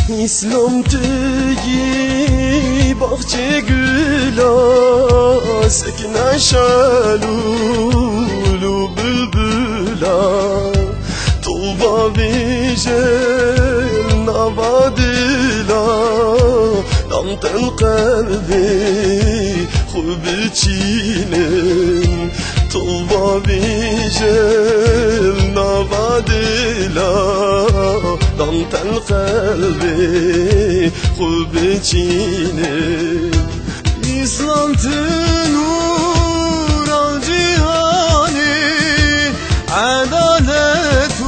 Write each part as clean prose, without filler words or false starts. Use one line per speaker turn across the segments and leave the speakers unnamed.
İslam tegi bahçe güla sekne şalulu bülbüla tuba vijel navadila damten kalbi khub çinin tuba vijel navadila damten kalbi khub çinin İslam nur al cihani adalet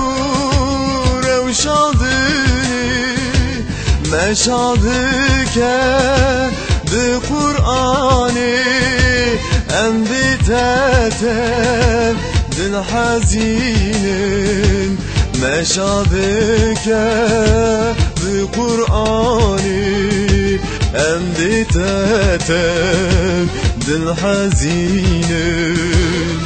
revşadini meşadıken bi Kur'ani enbiteten dil hazinin meşadıken bi Kur'ani enbiteten dil hazinin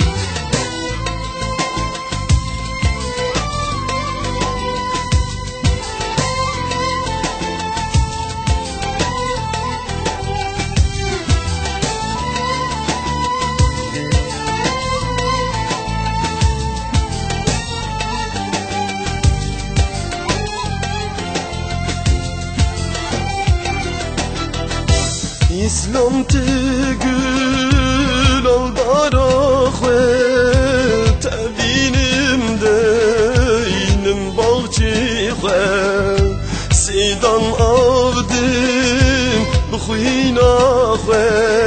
İslam tegül aldarakwe tevinimde inim bağcıkwe sidan avdim bxuynakwe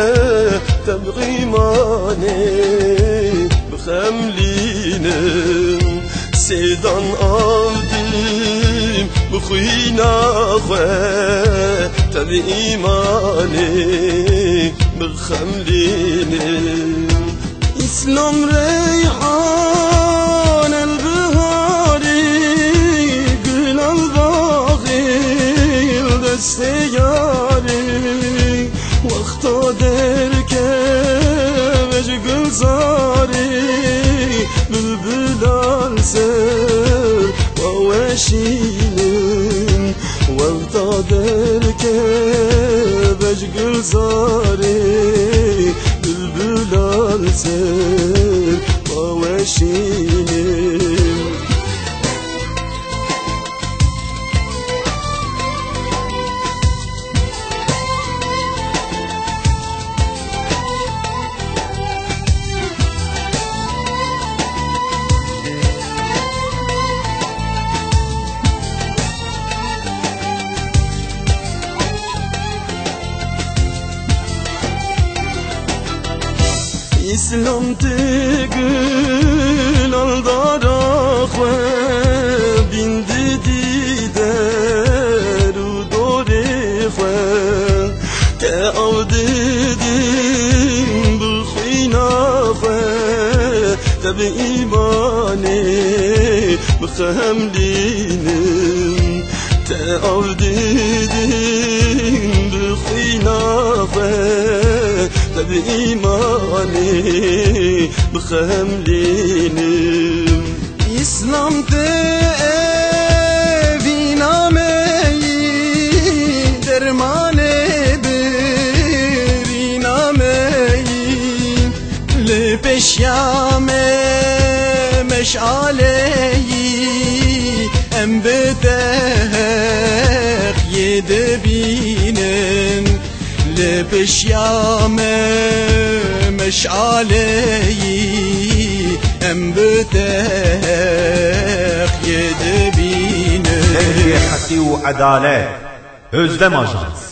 tebğimane bxemlinim sidan avdim bxuynakwe tabi imani bxemlini İslam reyhan el-bihari gül al-bağil desteyari vakta derke vece gülzari bülbül al-ser vaveşinin vakta derke vece gülzari bülbül al-ser vaveşinin İslam tegül aldarakwe bindi dideru dorikwe te avdidim bxuynakwe tabi imani bxemlinim te avdidim bxuynakwe tabi imani bxemlinim İslam evinameyi dermane bir inameyi le peşyame meşaleyi embedek yedebinin le peşyame meşaleyi embedek yedebinin
Tehliye Haki ve Adalet Özlem Ajans